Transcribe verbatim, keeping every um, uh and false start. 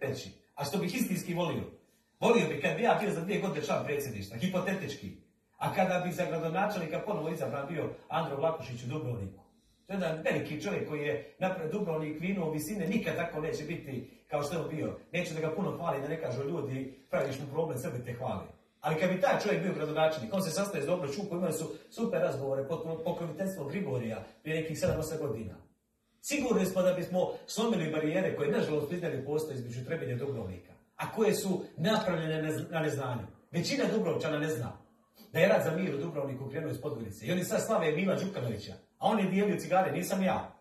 reći, a što bih istinski volio. Volio bih kad bi ja bio za dvije godine član predsjedništva, hipotetički. A kada bi za gradonačelnika ponovo izabran bio Andro Vlahušić u Dubrovniku. To je jedan veliki čovjek koji je napravio Dubrovnik vino visine, nikad tako neće biti kao što je on bio. Neću da ga puno hvali, da ne kažu ljudi, praviš mu problem, Srbi te hvali. Ali kad bi taj čovjek bio gradonačelnik, on se sastaje s Dobro Čukom, imali su super razgovore pod pokroviteljstvom Grigorija prije nekih sedam osam godina. Sigurni smo da bismo slomili barijere koje, nažalost, priznali postoje između Trebinja i Dubrovnika, a koje su napravljene na neznanju. Većina Dubrovčana ne zna da je rat za mir u Dubrovniku krenuo iz Podgorice. I oni sad slave Mila Đukanovića, a on je dijelio cigare, nisam ja.